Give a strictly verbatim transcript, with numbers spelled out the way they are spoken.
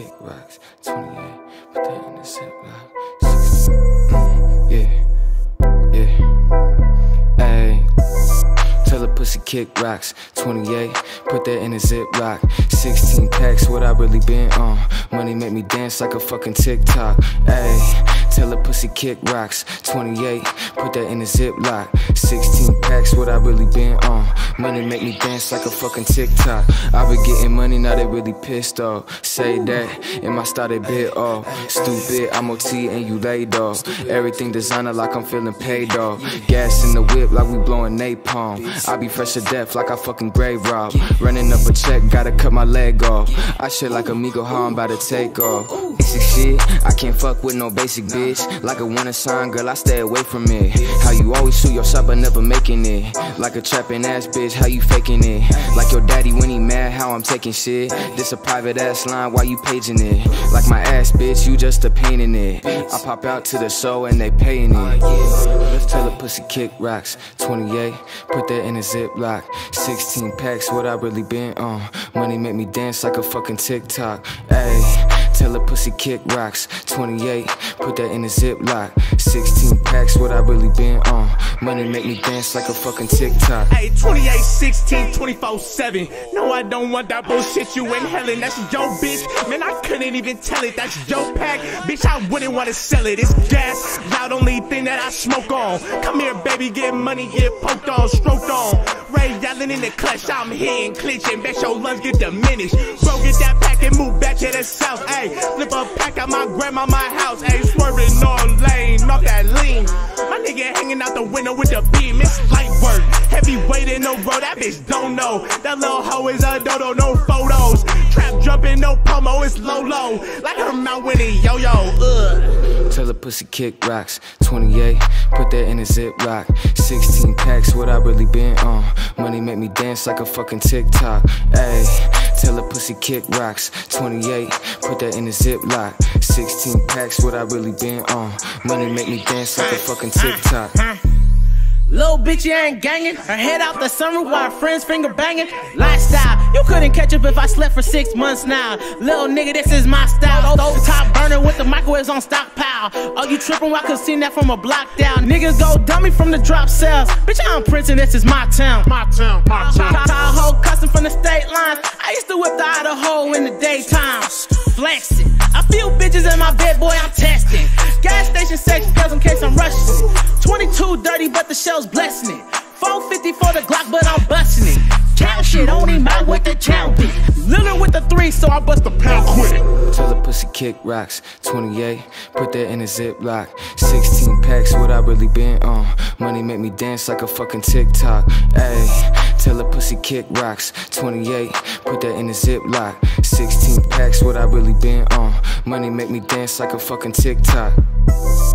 kick rocks. twenty-eight, put that in the ziplock. sixteen, mm, yeah, yeah. Ayy, tell a pussy kick rocks. twenty-eight, put that in a ziplock. sixteen packs, what I really been on. Money make me dance like a fucking TikTok. Ayy, tell a pussy kick rocks. twenty-eight, put that in a ziplock. sixteen packs, what I really been on. Money make me dance like a fucking TikTok. I been getting money, now they really pissed off. Say that, in my style they bit off. Stupid, I'm O T and you laid off. Everything designer like I'm feeling paid off. Gas in the whip like we blowing napalm. I be fresh to death like I fucking grave rob. Running up a check, gotta cut my leg off. I shit like amigo, how I'm about to take off. Basic shit, I can't fuck with no basic bitch. Like a wanna sign, girl, I stay away from it. How you always shoot your shot but never making it. Like a trapping ass bitch, how you faking it? Like your daddy when he mad, how I'm taking shit. This a private ass line, why you paging it? Like my ass bitch, you just a pain in it. I pop out to the show and they paying it. Let's tell a pussy kick rocks. twenty-eight, put that in a ziplock. sixteen packs, what I really been on. Money make me dance like a fucking TikTok. Ayy, tell a pussy kick rocks. twenty-eight, put that in a ziplock. sixteen packs, what I really been on. Money make me dance like a fucking TikTok. Hey, twenty-eight, sixteen, twenty-four seven. No, I don't want that bullshit you inhaling. That's your bitch. Man, I couldn't even tell it. That's your pack. Bitch, I wouldn't want to sell it. It's gas. Loud only thing that I smoke on. Come here, baby, get money, get poked on, stroked on. Ray yelling in the clutch. I'm hitting, clinching. Bet your lungs get diminished. Bro, get that pack and move back to the south. Hey, flip a pack at my grandma, my house. Hey, swerving on lane, off that lean. My nigga hanging out the window with the beam. It's light work. Heavyweight in the road, that bitch don't know. That little hoe is a dodo, no photos. Trap jumping, no promo, it's low low. Like her mouth winning yo-yo, ugh. Tell a pussy kick rocks. twenty-eight, put that in a ziplock. sixteen packs, what I really been on. Money make me dance like a fucking TikTok. Ayy, tell a pussy kick rocks. twenty-eight, put that in a ziplock. sixteen packs, what I really been on. Money make me dance like a fucking TikTok. Little bitch, you ain't gangin'. Her head out the sunroof while her friends finger banging. Lifestyle, you couldn't catch up if I slept for six months now. Little nigga, this is my style. Those top burner with the microwaves on stockpile. Oh, you trippin'? I could see that from a block down. Niggas go dummy from the drop cells. Bitch, I'm Prince and this is my town. My town, my town. Tahoe custom from the state lines. I used to whip the Idaho in the daytime. Flexing. I feel bitches in my bed, boy, I'm testing. Gas station sex girls in case I'm rushing. twenty-two dirty, but the shell's blessing it. four fifty for the Glock, but I'm busting it. Cow shit, only mouth with the chow beat. Little with the three, so I bust a pound quick. Tell a pussy kick rocks. twenty-eight, put that in a ziplock. sixteen packs, what I really been on. Money make me dance like a fucking TikTok. Ayy, tell a pussy kick rocks. twenty-eight, put that in a ziplock. sixteen packs, what I really been on. Money make me dance like a fucking TikTok.